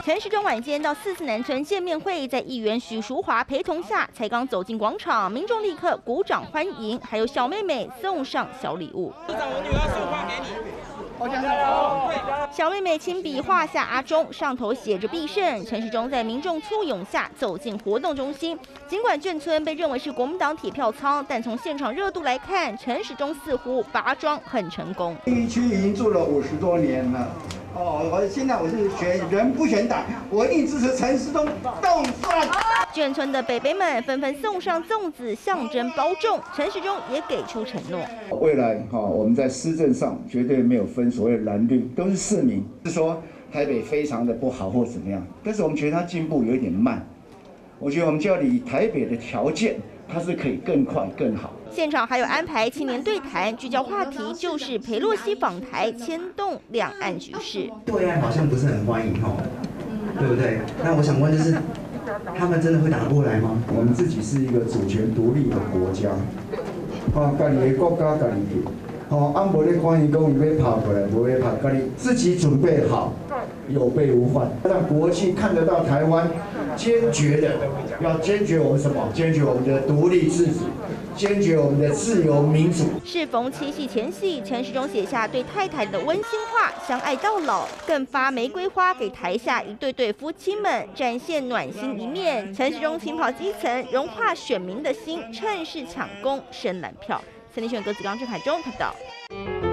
陈时中晚间到4四南村见面会，在议员许淑华陪同下，才刚走进广场，民众立刻鼓掌欢迎，还有小妹妹送上小礼物。市长，我女儿送花给你。 小妹妹亲笔画下阿中，上头写着必胜。陈时中在民众簇拥下走进活动中心。尽管眷村被认为是国民党铁票仓，但从现场热度来看，陈时中似乎拔庄很成功。 第一区已经住了50多年了。 现在我是选人不选党，我一定支持陈时中动算。 眷村的北北们纷纷送上粽子，象征包重。陈时中也给出承诺， 未来我们在施政上绝对没有分所谓的蓝绿，都是市民。是说台北非常的不好或怎么样，但是我们觉得它进步有一点慢。我觉得我们就要以台北的条件，它是可以更快更好。 现场还有安排青年对谈，聚焦话题就是裴洛西访台牵动两岸局势。 对岸好像不是很欢迎对不对？那我想问就是，他们真的会打过来吗？ 我们自己是一个主权独立的国家，家己的国家家己定，安无咧欢迎讲伊要跑过来，不会跑，家己自己准备好，有备无患，让国际看得到台湾坚决的要坚决我们什么？坚决我们的独立自主。 坚决我们的自由民主。 适逢七夕前夕，陈时中写下对太太的温馨话，相爱到老，更发玫瑰花给台下一对对夫妻们，展现暖心一面。陈时中勤跑基层，融化选民的心，趁势抢攻深蓝票。三立新闻郭子刚、郑凯中报道。